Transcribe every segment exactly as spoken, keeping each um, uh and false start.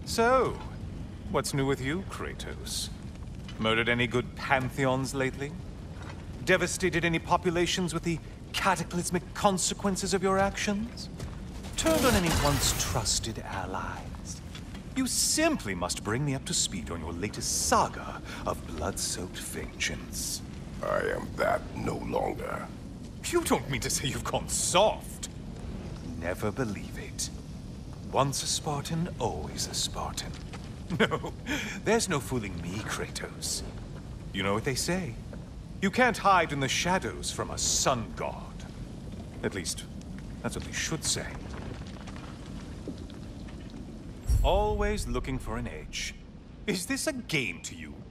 So, what's new with you, Kratos? Murdered any good pantheons lately? Devastated any populations with the cataclysmic consequences of your actions? Turned on any once trusted allies? You simply must bring me up to speed on your latest saga of blood-soaked vengeance. I am that no longer. You don't mean to say you've gone soft? Never believe it. Once a Spartan, always a Spartan. No, there's no fooling me, Kratos. You know what they say? You can't hide in the shadows from a sun god. At least, that's what they should say. Always looking for an edge. Is this a game to you?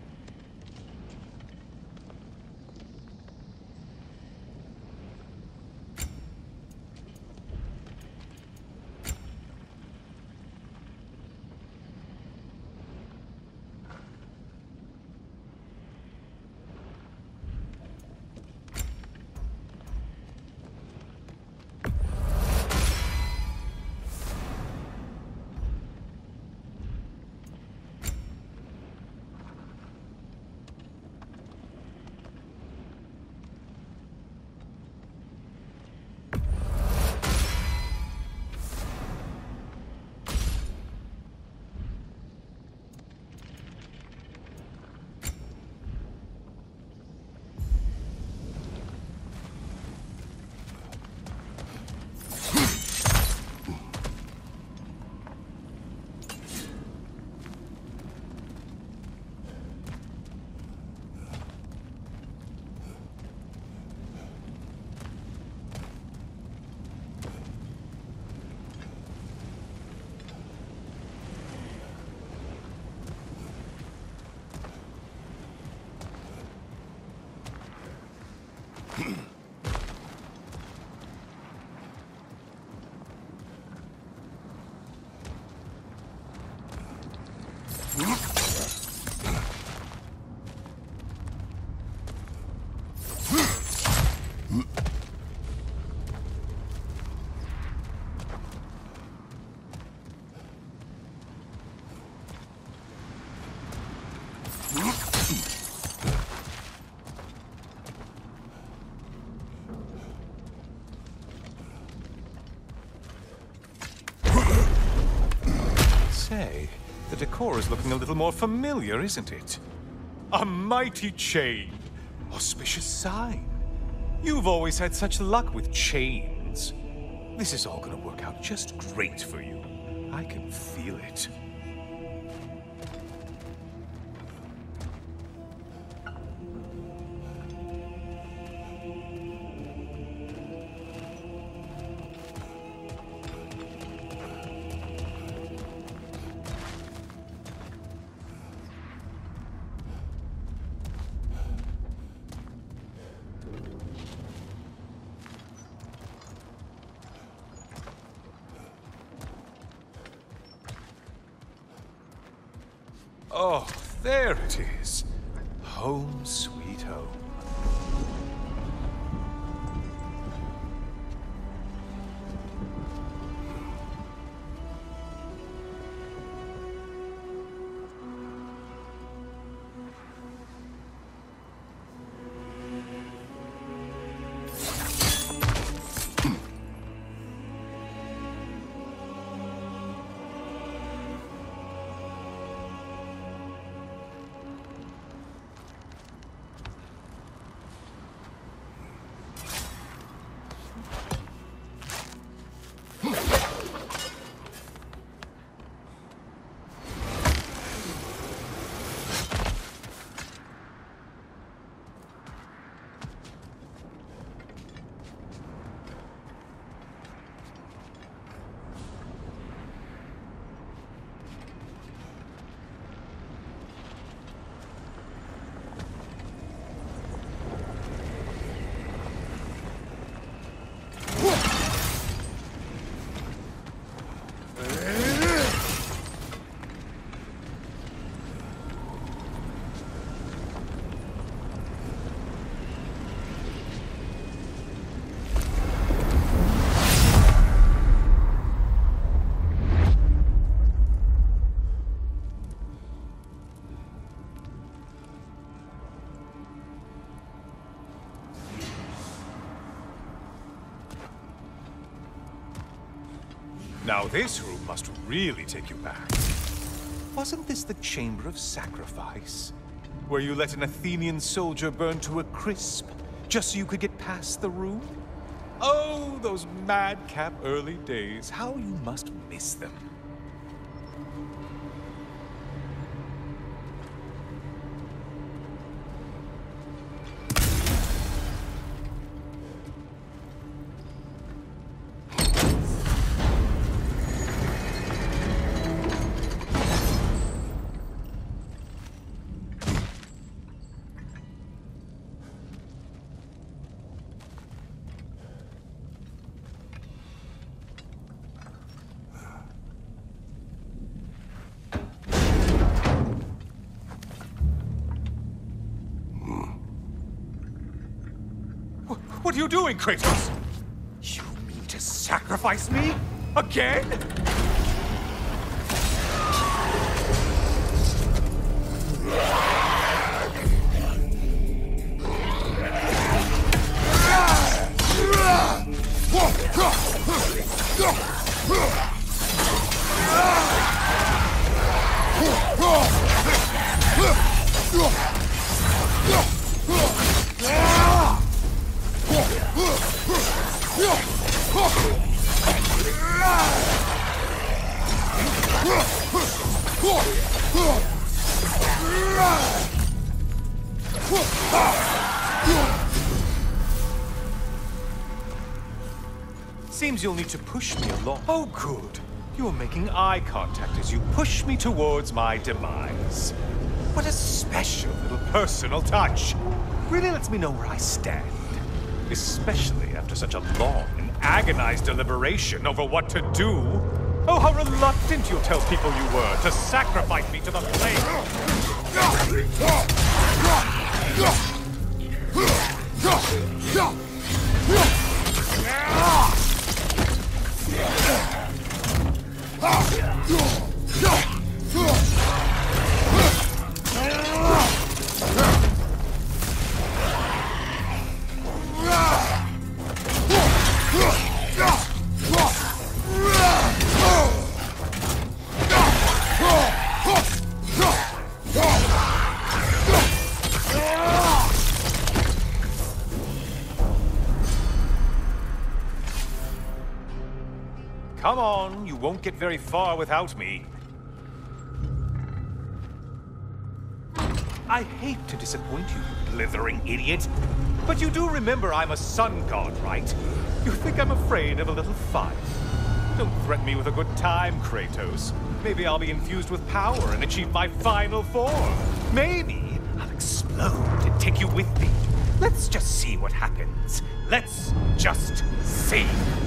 Say, the decor is looking a little more familiar, isn't it? A mighty chain. Auspicious sign. You've always had such luck with chains. This is all gonna work out just great for you. I can feel it. Oh, there it is. Home sweet home. Now this room must really take you back. Wasn't this the Chamber of Sacrifice? Where you let an Athenian soldier burn to a crisp, just so you could get past the room? Oh, those madcap early days. How you must miss them. What are you doing, Kratos? You mean to sacrifice me? Again? Seems you'll need to push me along. Oh, good. You're making eye contact as you push me towards my demise. What a special little personal touch. Really lets me know where I stand. Especially after such a long and agonized deliberation over what to do. Oh, how reluctant you'll tell people you were to sacrifice me to the Come on, you won't get very far without me. I hate to disappoint you, you blithering idiot. But you do remember I'm a sun god, right? You think I'm afraid of a little fun? Don't threaten me with a good time, Kratos. Maybe I'll be infused with power and achieve my final form. Maybe I'll explode and take you with me. Let's just see what happens. Let's just see.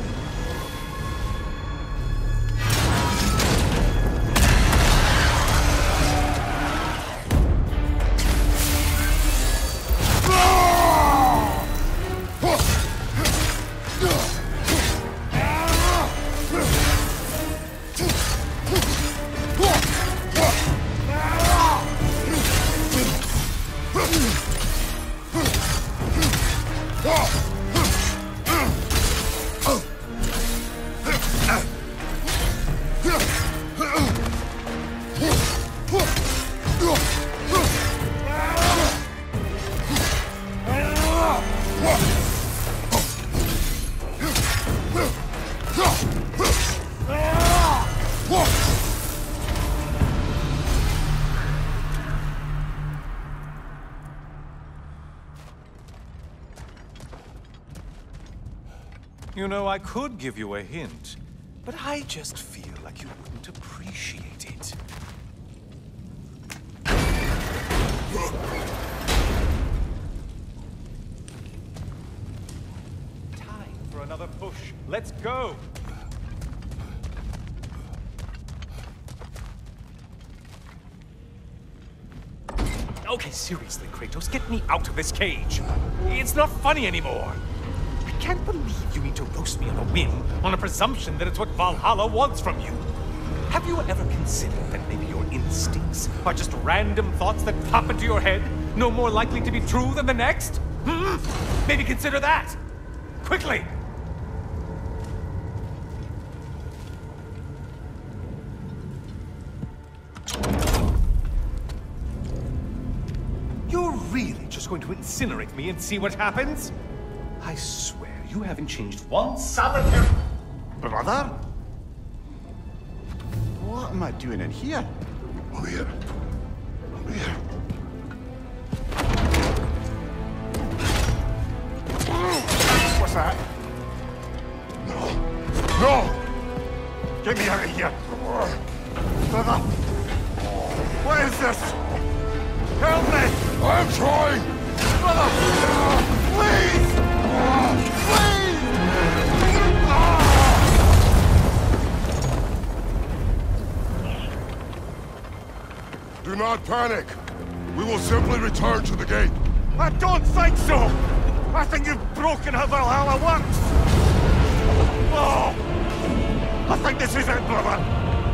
You know, I could give you a hint, but I just feel like you wouldn't appreciate it. Time for another push. Let's go! Okay, seriously, Kratos, get me out of this cage. It's not funny anymore. I can't believe you need to roast me on a whim, on a presumption that it's what Valhalla wants from you. Have you ever considered that maybe your instincts are just random thoughts that pop into your head, no more likely to be true than the next? Hmm? Maybe consider that. Quickly! just going to incinerate me and see what happens? I swear, you haven't changed one solitary... Brother? What am I doing in here? Over here. Over here. What's that? No. No! Get me out of here! Brother! What is this? Help me! I'm trying! Brother! Please! Please! Do not panic. We will simply return to the gate. I don't think so! I think you've broken how Valhalla works! Oh! I think this is it, brother!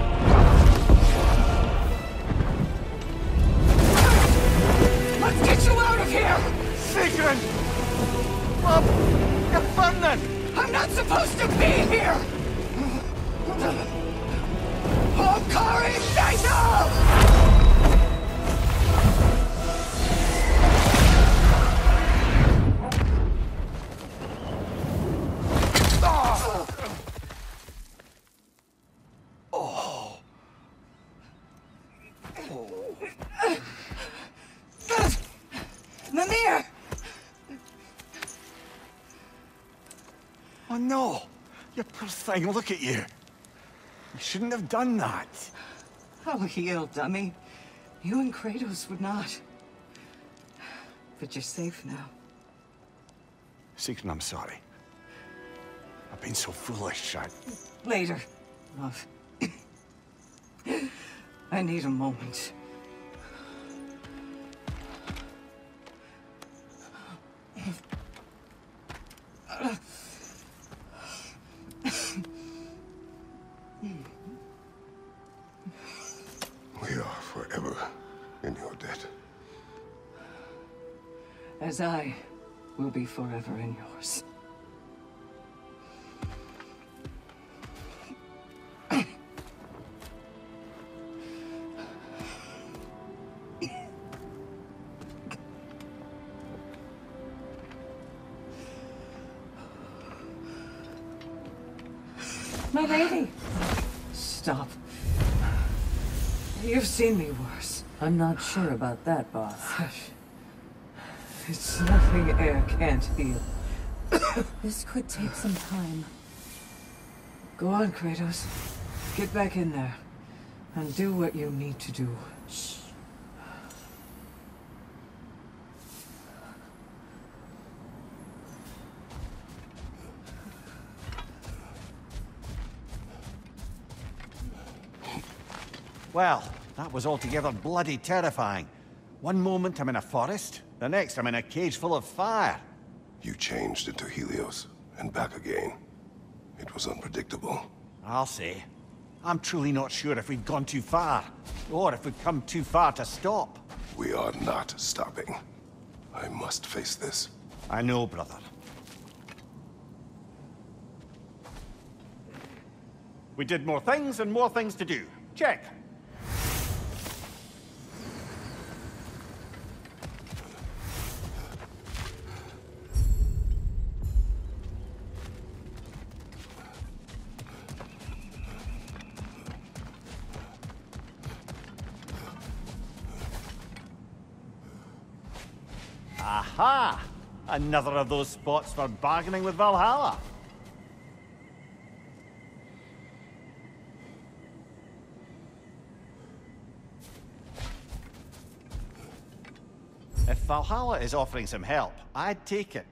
Let's get you out of here! Sigrun! Love, you're burning! I'm not supposed to be here! Hokari Naito! Mimir! Oh no! You poor thing, look at you! You shouldn't have done that! I'll heal, dummy. You and Kratos would not. But you're safe now. Sigrun, I'm sorry. I've been so foolish, I... Later, love. I need a moment. We are forever in your debt. As I will be forever in yours. My lady! Stop. You've seen me worse. I'm not sure about that, boss. Hush. It's nothing air can't heal. This could take some time. Go on, Kratos. Get back in there. And do what you need to do. Shh. Well, that was altogether bloody terrifying. One moment I'm in a forest, the next I'm in a cage full of fire. You changed into Helios, and back again. It was unpredictable. I'll say. I'm truly not sure if we've gone too far, or if we've come too far to stop. We are not stopping. I must face this. I know, brother. We did more things and more things to do. Check. Aha! Another of those spots for bargaining with Valhalla. If Valhalla is offering some help, I'd take it.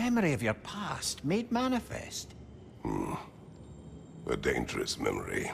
memory of your past made manifest. Hmm. A dangerous memory.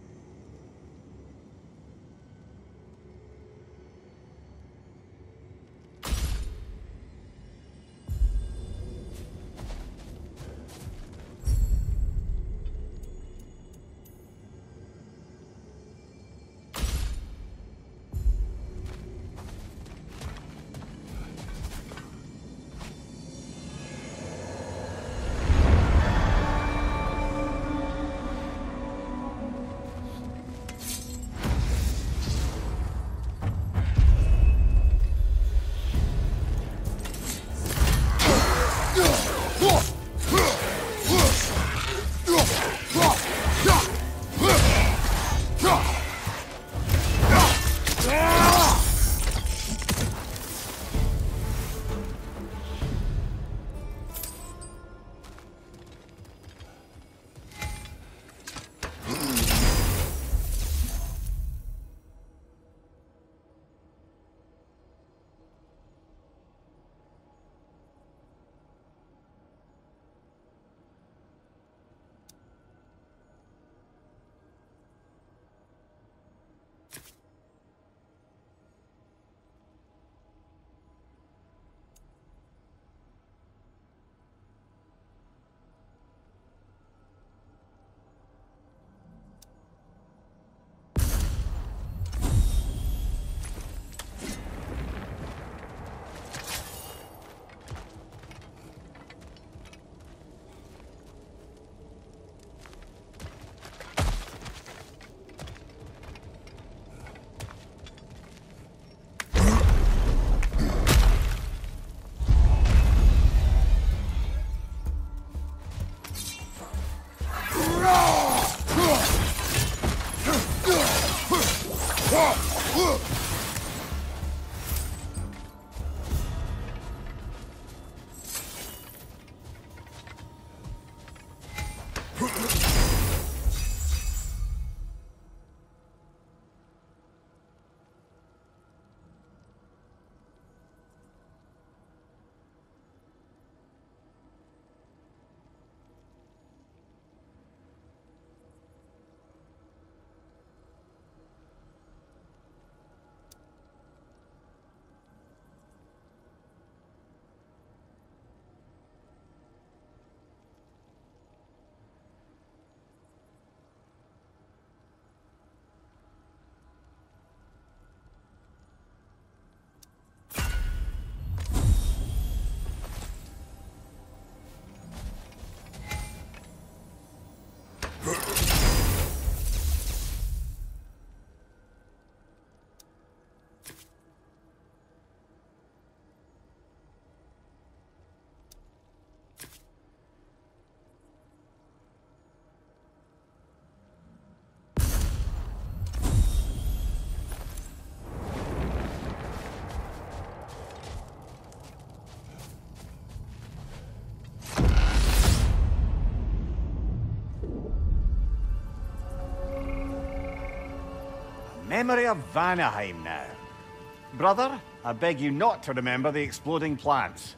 Memory of Vanaheim now. Brother, I beg you not to remember the exploding plants.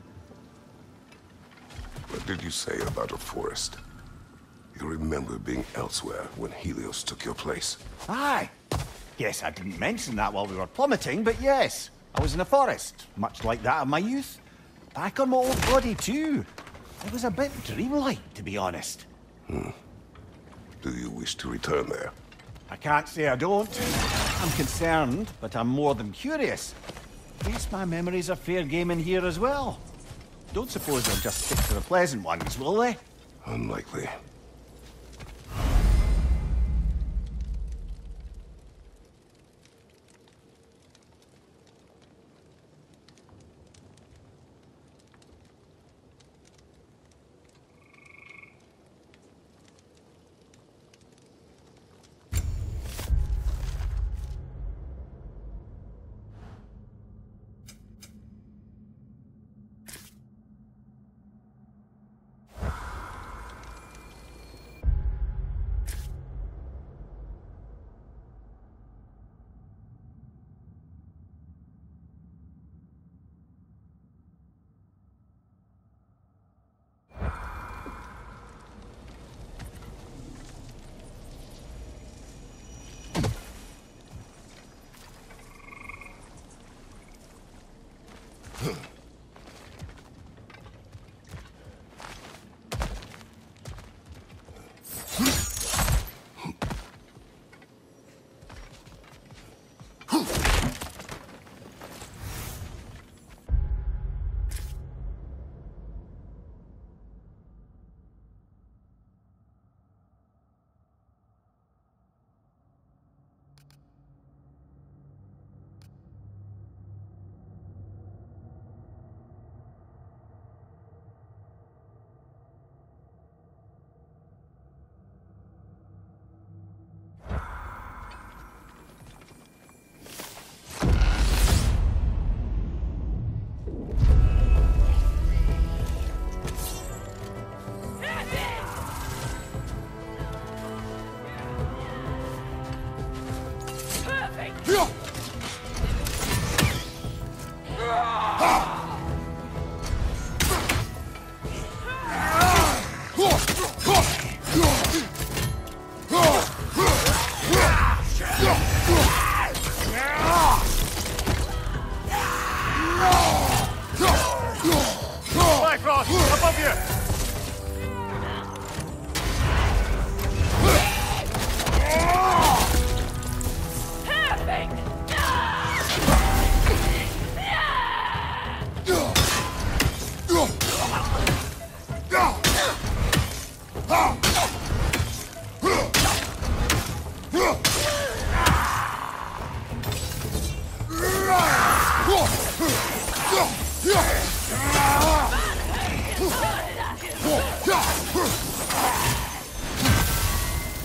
What did you say about a forest? You remember being elsewhere when Helios took your place? Aye. Yes, I didn't mention that while we were plummeting, but yes. I was in a forest, much like that of my youth. Back on my old body too. It was a bit dreamlike, to be honest. Hmm. Do you wish to return there? I can't say I don't. I'm concerned, but I'm more than curious. Guess my memories are fair game in here as well. Don't suppose they'll just stick to the pleasant ones, will they? Unlikely.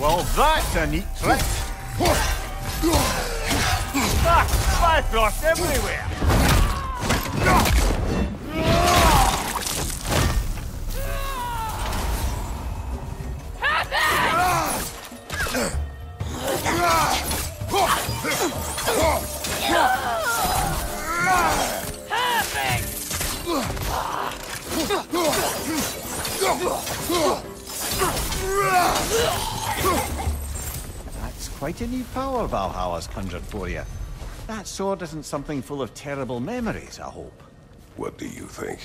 Well, that's a neat trick. Ah, Bifrost everywhere. That's quite a new power Valhalla's conjured for you. That sword isn't something full of terrible memories, I hope. What do you think?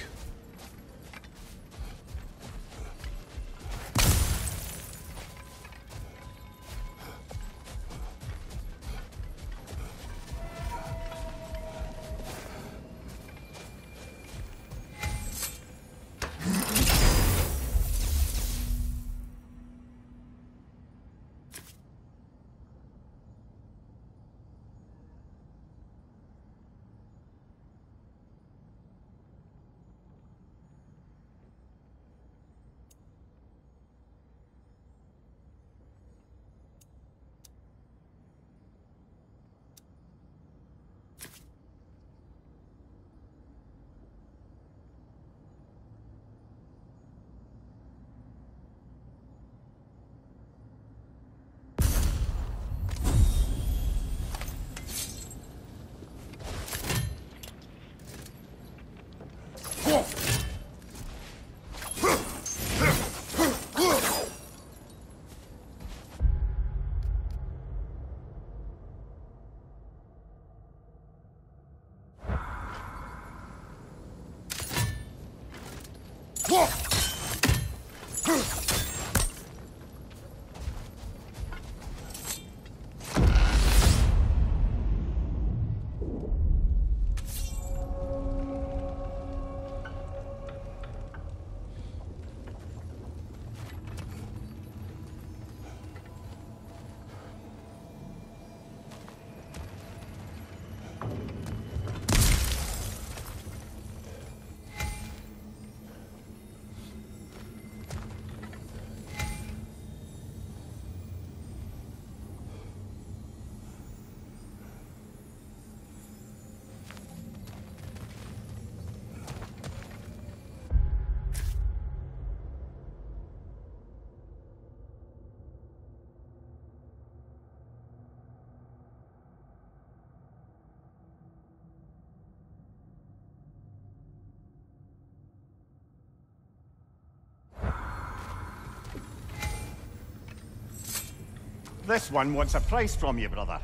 This one wants a price from you, brother.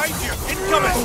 Behind you! Incoming!